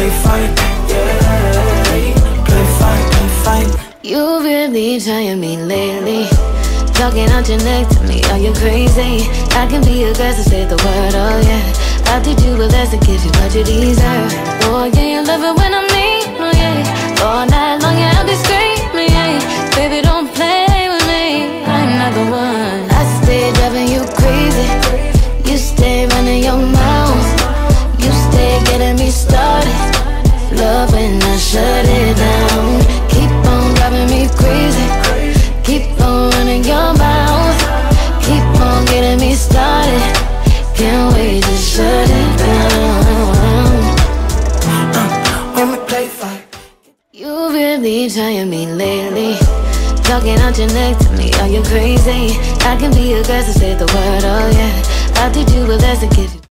play fight, yeah. Play fight. You really trying me lately. Talking out your neck to me, are you crazy? I can be a girl to say the word, oh yeah. I'll teach you a lesson, give you what you deserve. Oh yeah, you love it when I'm mean, oh yeah. All night long, yeah, I'll be screaming, yeah. Baby, don't play with me, I'm not the one. I stay driving you crazy. You stay running your mouth. You stay getting me started. Love when I shut it down. Keep on driving me crazy. Keep on running your mouth. Keep on getting me started. Can't wait to shut it down. When we play fight. You really trying me lately. Talking out your neck to me, are you crazy? I can be a girl to say the word, oh yeah. I'll teach you a lesson, give you